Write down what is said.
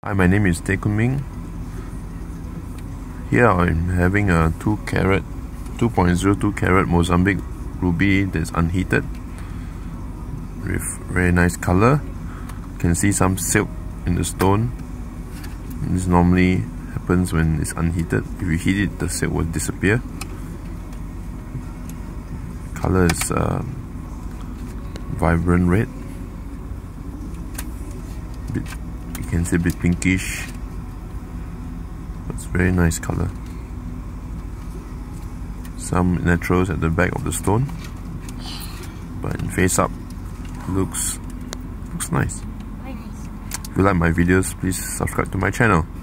Hi, my name is Tae Kun Ming. Here I'm having a 2.02 carat Mozambique ruby that's unheated with very nice color. You can see some silk in the stone. This normally happens when it's unheated. If you heat it, the silk will disappear. Color is vibrant red. You can see a bit pinkish. It's very nice color. Some naturals at the back of the stone, but in face up, looks nice. If you like my videos, please subscribe to my channel.